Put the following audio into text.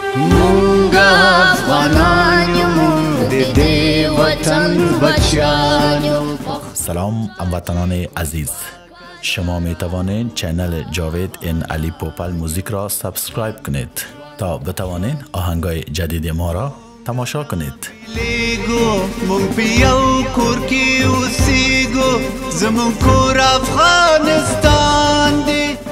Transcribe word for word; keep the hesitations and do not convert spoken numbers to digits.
مونگا افغانانیم دی وطن بچانیم. سلام هموطنان عزیز، شما می توانید چینل جاوید این علی پوپل موزیک را سابسکرایب کنید تا بتوانید آهنگای جدید ما را تماشا کنید. لیگو مون پیو کورکی و سیگو زمون کور افغانستان دی.